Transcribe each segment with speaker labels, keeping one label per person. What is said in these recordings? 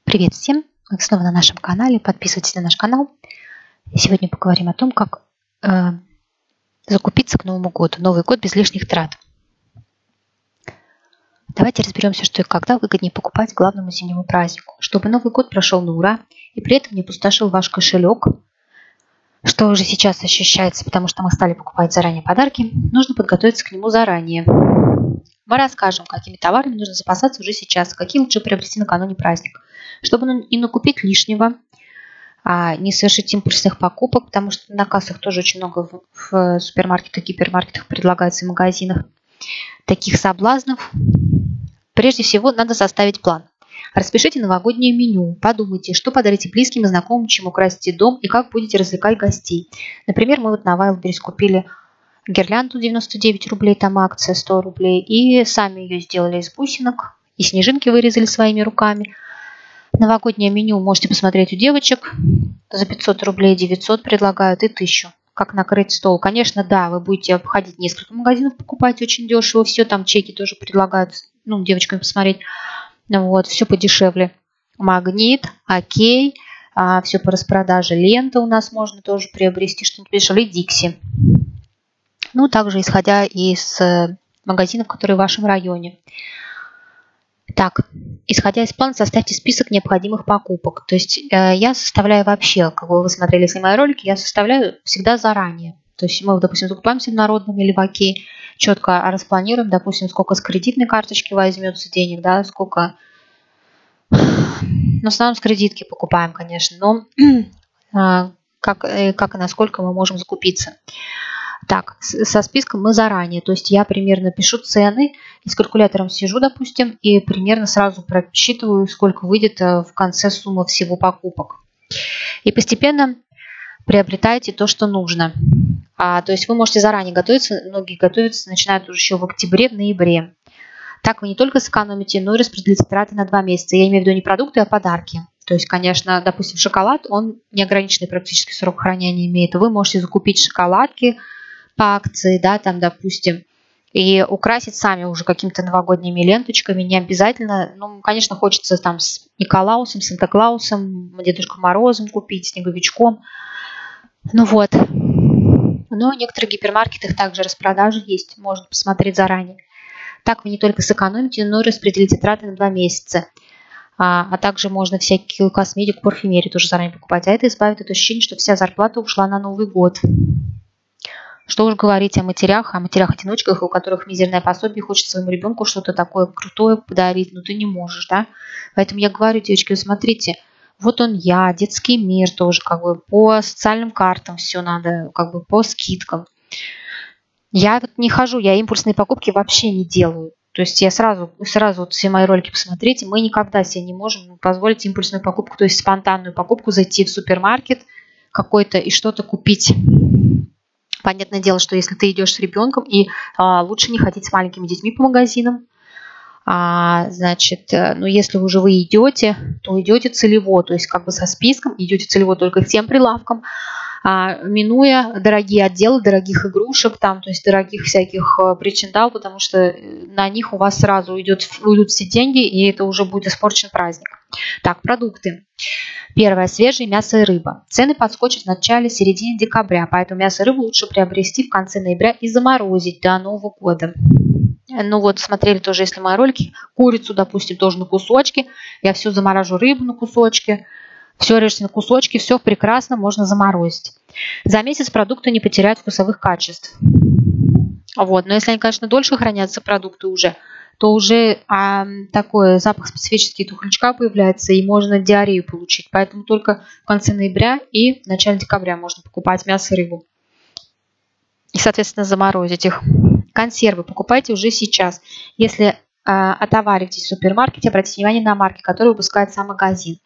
Speaker 1: Привет всем! Вы снова на нашем канале. Подписывайтесь на наш канал. Сегодня поговорим о том, как закупиться к Новому году. Новый год без лишних трат. Давайте разберемся, что и когда выгоднее покупать к главному зимнему празднику, чтобы Новый год прошел на ура и при этом не пустошил ваш кошелек, что уже сейчас ощущается, потому что мы стали покупать заранее подарки. Нужно подготовиться к нему заранее. Мы расскажем, какими товарами нужно запасаться уже сейчас, какие лучше приобрести накануне праздника, чтобы не накупить лишнего, не совершить импульсных покупок, потому что на кассах тоже очень много в супермаркетах, гипермаркетах предлагается и магазинах таких соблазнов. Прежде всего, надо составить план. Распишите новогоднее меню, подумайте, что подарите близким и знакомым, чем украсите дом и как будете развлекать гостей. Например, мы на Wildberries купили гирлянду 99 рублей, там акция 100 рублей, и сами ее сделали из бусинок, и снежинки вырезали своими руками. Новогоднее меню можете посмотреть у девочек. За 500 рублей 900 предлагают и 1000. Как накрыть стол. Конечно, да, вы будете обходить несколько магазинов, покупать очень дешево. Все там чеки тоже предлагают, девочкам посмотреть. Вот, все подешевле. Магнит, Окей, все по распродаже. Лента у нас можно тоже приобрести что-нибудь подешевле. Дикси. Также исходя из магазинов, которые в вашем районе. Так, исходя из плана, составьте список необходимых покупок. То есть я составляю вообще, как вы смотрели все мои ролики, я составляю всегда заранее. То есть мы, допустим, закупаемся в Народном или в Окей, четко распланируем, допустим, сколько с кредитной карточки возьмется денег, да, сколько... в основном с кредитки покупаем, конечно, но как и насколько мы можем закупиться. Так, со списком мы заранее, то есть я примерно пишу цены, и с калькулятором сижу, допустим, и примерно сразу просчитываю, сколько выйдет в конце сумма всего покупок. И постепенно приобретаете то, что нужно. То есть вы можете заранее готовиться, многие готовятся, начинают уже еще в октябре, в ноябре. Так вы не только сэкономите, но и распределите траты на 2 месяца. Я имею в виду не продукты, а подарки. То есть, конечно, допустим, шоколад, он неограниченный практически срок хранения имеет. Вы можете закупить шоколадки по акции, да, там, допустим, и украсить сами уже какими-то новогодними ленточками, не обязательно, конечно, хочется там с Николаусом, Санта-Клаусом, Дедушкой Морозом купить, Снеговичком, но в некоторых гипермаркетах также распродажи есть, можно посмотреть заранее. Так вы не только сэкономите, но и распределите траты на 2 месяца. А также можно всякую косметику, парфюмерию тоже заранее покупать, а это избавит от ощущения, что вся зарплата ушла на Новый год. Что уж говорить о матерях-одиночках, у которых мизерное пособие, хочет своему ребенку что-то такое крутое подарить, но ты не можешь, да? Поэтому я говорю, девочки, смотрите, вот он я, детский мир тоже, по социальным картам все надо, по скидкам. Я не хожу, я импульсные покупки вообще не делаю. То есть я сразу вот все мои ролики посмотрите, мы никогда себе не можем позволить импульсную покупку, то есть спонтанную покупку, зайти в супермаркет какой-то и что-то купить. Понятное дело, что если ты идешь с ребенком, и лучше не ходить с маленькими детьми по магазинам, если уже вы идете, то идете целево, то есть со списком, идете целево только к тем прилавкам, минуя дорогие отделы, дорогих игрушек, то есть дорогих всяких причиндал, потому что на них у вас сразу уйдут все деньги, и это уже будет испорчен праздник. Так, продукты. Первое. Свежее мясо и рыба. Цены подскочат в начале-середине декабря, поэтому мясо и рыбу лучше приобрести в конце ноября и заморозить до Нового года. Смотрели тоже, если мои ролики, курицу, допустим, тоже на кусочки. Я все заморажу, рыбу на кусочки. Все режете на кусочки, все прекрасно, можно заморозить. За месяц продукты не потеряют вкусовых качеств. Но если они, конечно, дольше хранятся, продукты уже, то уже такой запах специфический тухлячка появляется, и можно диарею получить. Поэтому только в конце ноября и в начале декабря можно покупать мясо и рыбу. И, соответственно, заморозить их. Консервы покупайте уже сейчас. Если отоваритесь в супермаркете, обратите внимание на марки, которые выпускает сам магазин.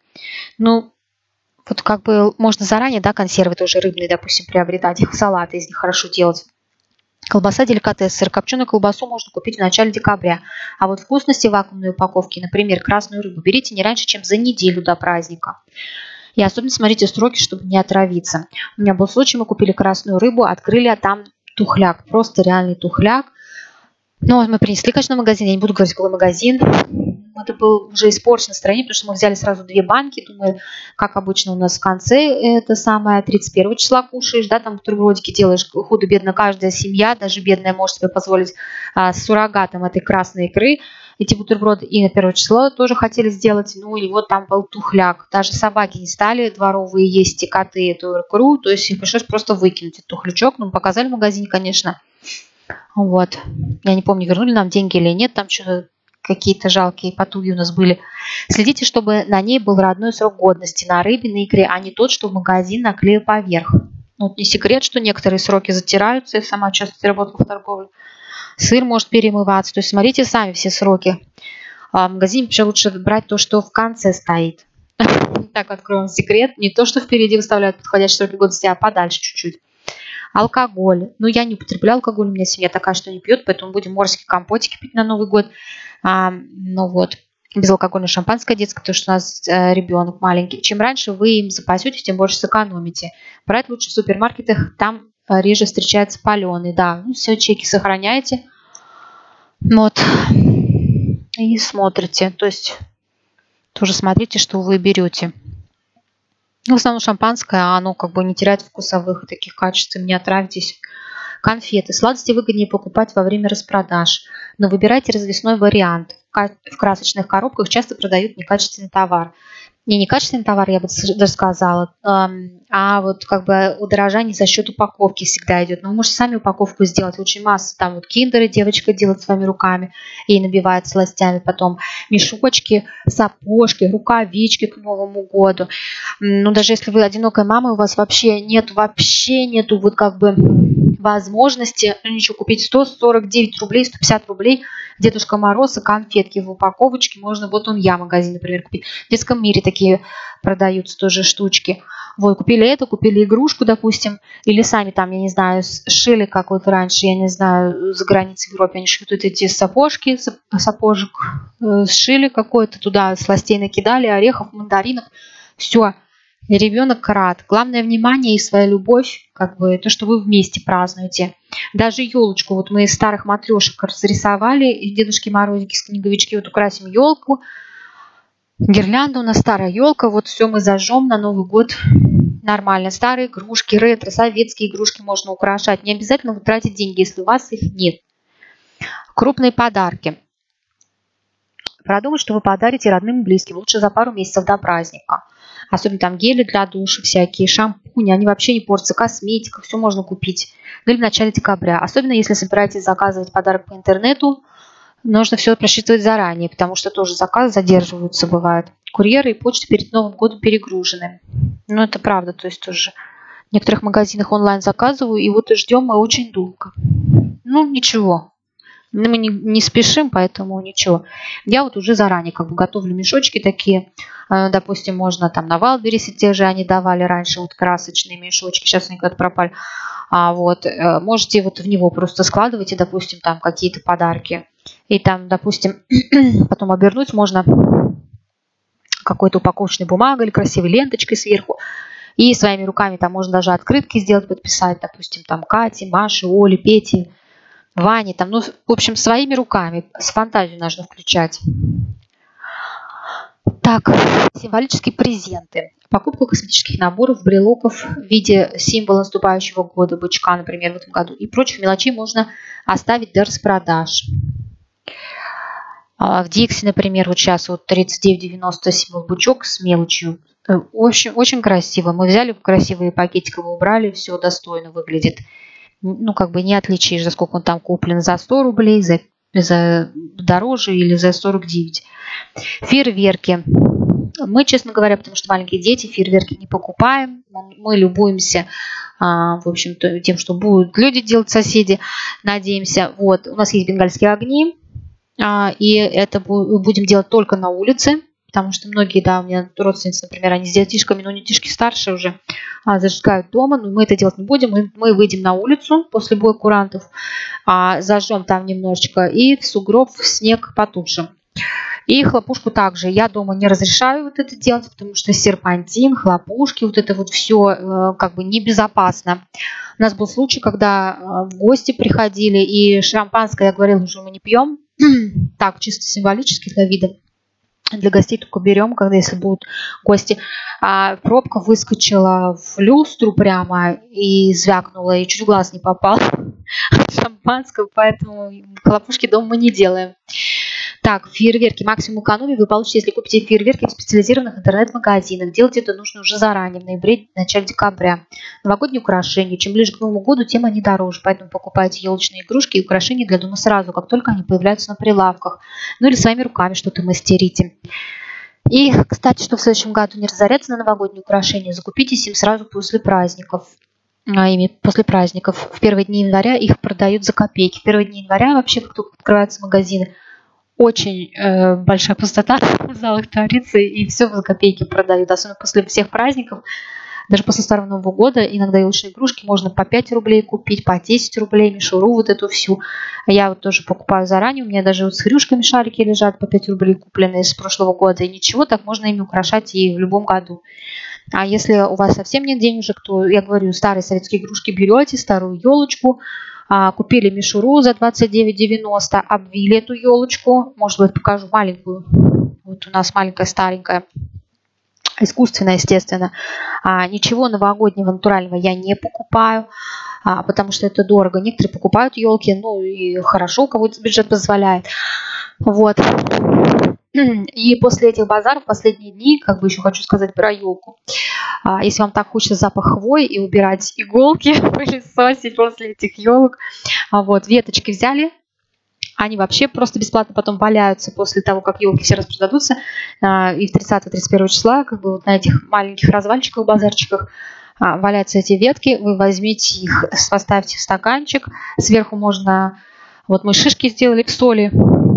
Speaker 1: Можно заранее, да, консервы тоже рыбные, допустим, приобретать, их салаты из них хорошо делать. Колбаса деликатес, сырокопченую колбасу можно купить в начале декабря. А вот вкусности в вакуумной упаковке, например, красную рыбу, берите не раньше, чем за неделю до праздника. И особенно смотрите сроки, чтобы не отравиться. У меня был случай, мы купили красную рыбу, открыли, а там тухляк, просто реальный тухляк. Мы принесли, конечно, в магазин, я не буду говорить, какой магазин. это был уже испорченное настроение, потому что мы взяли сразу 2 банки, думаю, как обычно у нас в конце, это самое 31 числа кушаешь, да, там бутербродики делаешь, худо-бедно каждая семья, даже бедная может себе позволить с суррогатом этой красной икры, эти бутерброды, и на 1 число тоже хотели сделать, ну и вот там был тухляк, даже собаки не стали дворовые есть, и коты эту икру, то есть им пришлось просто выкинуть этот тухлячок, ну, показали в магазине, конечно. Вот. Я не помню, вернули нам деньги или нет. Там что-то какие-то жалкие потуги у нас были. Следите, чтобы на ней был родной срок годности на рыбе, на икре, а не тот, что в магазин наклеил поверх. Вот не секрет, что некоторые сроки затираются. Я сама часто работала в торговле. Сыр может перемываться. То есть смотрите сами все сроки. А в магазине вообще лучше брать то, что в конце стоит. Так, откроем секрет. Не то, что впереди выставляют подходящие сроки годности, а подальше чуть-чуть. Алкоголь. Ну, я не употребляю алкоголь, у меня семья такая, что не пьет, поэтому будем морские компотики пить на Новый год. Ну вот, безалкогольное шампанское детское, потому что у нас ребенок маленький. Чем раньше вы им запасетесь, тем больше сэкономите. Брать лучше в супермаркетах, там реже встречается паленый, да. Ну, все, чеки сохраняете. Вот. И смотрите, то есть тоже смотрите, что вы берете. Ну, в основном шампанское, оно как бы не теряет вкусовых таких качеств, не отравитесь. Конфеты. Сладости выгоднее покупать во время распродаж, но выбирайте развесной вариант. В красочных коробках часто продают некачественный товар. Не некачественный товар, я бы даже сказала, а вот как бы удорожание за счет упаковки всегда идет. Но вы можете сами упаковку сделать. Очень масса. Там вот киндеры девочка делает своими руками и набивает сластями. Потом мешочки, сапожки, рукавички к Новому году. Ну, даже если вы одинокая мама, у вас вообще нету вот как бы возможности ничего купить. 149 рублей, 150 рублей Дедушка Мороз и конфетки в упаковочке. Можно, вот он я, магазин, например, купить. В детском мире такие продаются тоже штучки. Вот, купили это, купили игрушку, допустим, или сами там, я не знаю, сшили, как вот раньше, я не знаю, за границей в Европе они шьют эти сапожки, сапожек, сшили какой-то, туда сластей накидали, орехов, мандаринов, все. И ребенок рад. Главное внимание и своя любовь, как бы то, что вы вместе празднуете. Даже елочку, вот мы из старых матрешек разрисовали, из Дедушки Морозики, с книговички, вот украсим елку. Гирлянда у нас старая елка, вот все мы зажжем на Новый год нормально. Старые игрушки, ретро, советские игрушки можно украшать. Не обязательно вы тратить деньги, если у вас их нет. Крупные подарки. Продумать, что вы подарите родным и близким, лучше за пару месяцев до праздника. Особенно там гели для душа всякие, шампуни, они вообще не портятся, косметика, все можно купить. Ну или в начале декабря. Особенно если собираетесь заказывать подарок по интернету, нужно все просчитывать заранее, потому что тоже заказы задерживаются, бывают. Курьеры и почта перед Новым годом перегружены. Ну это правда, то есть тоже в некоторых магазинах онлайн заказываю, и вот и ждем мы очень долго. Ну ничего. Мы не спешим, поэтому ничего. Я вот уже заранее как бы готовлю мешочки такие. Допустим, можно там на Вайлдберрисе те же они давали раньше, вот красочные мешочки. Сейчас они куда-то пропали. Вот, можете вот в него просто складывайте, допустим, там какие-то подарки. И там, допустим, потом обернуть можно какой-то упаковочной бумагой или красивой ленточкой сверху. И своими руками там можно даже открытки сделать, подписать, допустим, там Кате, Маше, Оле, Пете, Ване, там, ну, в общем, своими руками, с фантазией нужно включать. Так, символические презенты. Покупку косметических наборов, брелоков в виде символа наступающего года, бычка, например, в этом году, и прочих мелочей можно оставить до распродаж. В Дикси, например, вот сейчас вот 39,90 символ бычок с мелочью. В общем, очень красиво. Мы взяли красивые пакетики, убрали, все достойно выглядит. Ну, как бы не отличишь, за сколько он там куплен, за 100 рублей, за дороже или за 49. Фейерверки. Мы, честно говоря, потому что маленькие дети, фейерверки не покупаем. Мы любуемся, в общем-то, тем, что будут люди делать, соседи. Надеемся. Вот, у нас есть бенгальские огни. И это будем делать только на улице. Потому что многие, да, у меня родственницы, например, они с детишками, но детишки старше уже, зажигают дома. Но мы это делать не будем. Мы выйдем на улицу после боя курантов, зажжем там немножечко и в сугроб, в снег потушим. И хлопушку также я дома не разрешаю вот это делать, потому что серпантин, хлопушки, вот это вот все как бы небезопасно. У нас был случай, когда в гости приходили, и шампанское, я говорила, уже мы не пьем, так, чисто символически для вида. Для гостей только берем, когда если будут гости. А пробка выскочила в люстру прямо и звякнула, и чуть в глаз не попал от шампанского, поэтому хлопушки дома мы не делаем. Так, фейерверки. Максимум экономии вы получите, если купите фейерверки в специализированных интернет-магазинах. Делать это нужно уже заранее, в ноябре, в начале декабря. Новогодние украшения. Чем ближе к Новому году, тем они дороже. Поэтому покупайте елочные игрушки и украшения для дома сразу, как только они появляются на прилавках. Ну или своими руками что-то мастерите. И, кстати, что в следующем году не разоряться на новогодние украшения, закупитесь им сразу после праздников. После праздников. В первые дни января их продают за копейки. В первые дни января вообще, как только открываются магазины, очень большая пустота в залах творится, и все за копейки продают. Особенно после всех праздников, даже после Старого Нового года, иногда елочные игрушки можно по 5 рублей купить, по 10 рублей, мишуру вот эту всю. Я вот тоже покупаю заранее, у меня даже вот с хрюшками шарики лежат по 5 рублей купленные с прошлого года, и ничего, так можно ими украшать и в любом году. А если у вас совсем нет денежек, то, я говорю, старые советские игрушки берете, старую елочку, купили мишуру за 29,90, обвили эту елочку. Может быть, покажу маленькую. Вот у нас маленькая, старенькая. Искусственная, естественно. Ничего новогоднего, натурального я не покупаю, потому что это дорого. Некоторые покупают елки, ну и хорошо, у кого бюджет позволяет. Вот. И после этих базаров, последние дни, как бы еще хочу сказать про елку. Если вам так хочется запах хвои и убирать иголки, пылесосить после этих елок, вот, веточки взяли, они вообще просто бесплатно потом валяются после того, как елки все распродадутся. И в 30-31 числа, как бы вот на этих маленьких развальчиках, базарчиках валяются эти ветки, вы возьмите их, поставьте в стаканчик, сверху можно, вот мы шишки сделали в соли,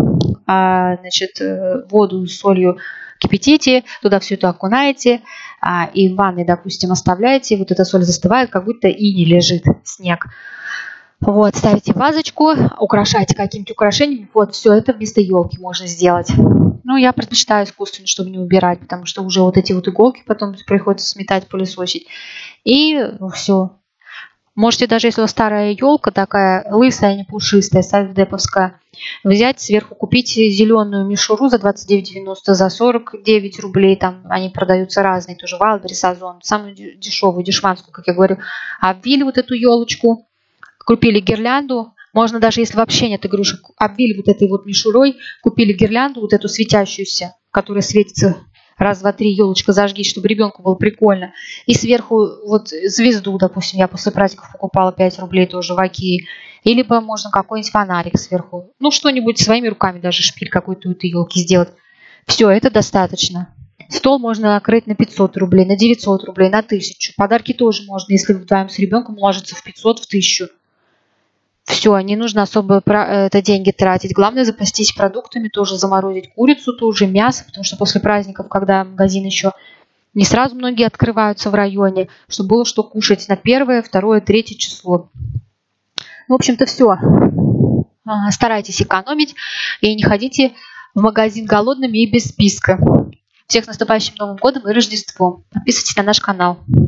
Speaker 1: значит, воду с солью кипятите, туда все это окунаете, и в ванной, допустим, оставляете, вот эта соль застывает, как будто иней лежит, снег. Вот, ставите в вазочку, украшаете какими-то украшениями, вот, все это вместо елки можно сделать. Ну, я предпочитаю искусственно, чтобы не убирать, потому что уже вот эти вот иголки потом приходится сметать, пылесосить, и все. Можете даже, если у вас старая елка такая лысая, не пушистая, савдеповская, взять сверху, купить зеленую мишуру за 29,90, за 49 рублей, там они продаются разные, тоже Вайлдберрис, Озон, самую дешевую, дешманскую, как я говорю. Обвили вот эту елочку, купили гирлянду, можно даже, если вообще нет игрушек, обвили вот этой вот мишурой, купили гирлянду, вот эту светящуюся, которая светится. Раз, два, три, елочка зажги, чтобы ребенку было прикольно. И сверху вот звезду, допустим, я после праздников покупала 5 рублей тоже в Окее. И либо можно какой-нибудь фонарик сверху. Ну, что-нибудь своими руками, даже шпиль какой-то у этой елки сделать. Все, это достаточно. Стол можно накрыть на 500 рублей, на 900 рублей, на 1000. Подарки тоже можно, если вы вдвоем с ребенком ложится в 500, в 1000. Все, не нужно особо это деньги тратить. Главное запастись продуктами, тоже заморозить курицу, тоже мясо, потому что после праздников, когда магазин еще не сразу многие открываются в районе, чтобы было что кушать на 1, 2, 3 число. В общем-то, все. Старайтесь экономить и не ходите в магазин голодными и без списка. Всех с наступающим Новым годом и Рождеством. Подписывайтесь на наш канал.